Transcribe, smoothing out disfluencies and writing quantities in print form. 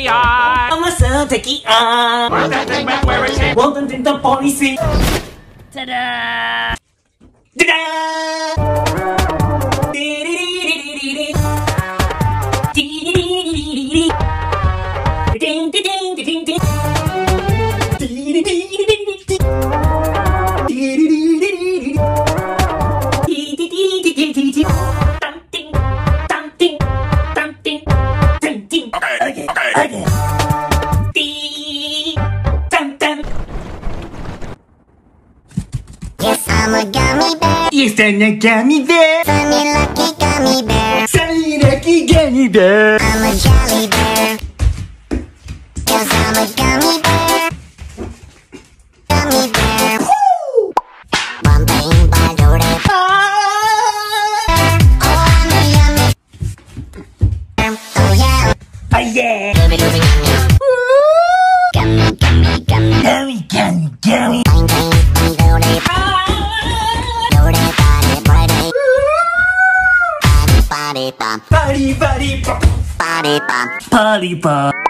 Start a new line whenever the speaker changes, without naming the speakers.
on. Almost take it on. Want that thing back where it came. Want the policy. Ta-da!
Yes, I'm a gummy bear.
Yes, I'm a gummy bear.
Sunny lucky gummy bear.
Sunny lucky gummy bear.
I'm a jelly bear. Yes, I'm a gummy bear. Gummy bear. Woo! Bumping by the day. Oh, I'm a yummy. Oh yeah.
Oh yeah.
Looby looby yummy. Gummy gummy gummy.
Gummy gummy gummy.
Bang bang bang do day. Do day party party. Party party pop.
Party party pop.
Party pop.
Party pop.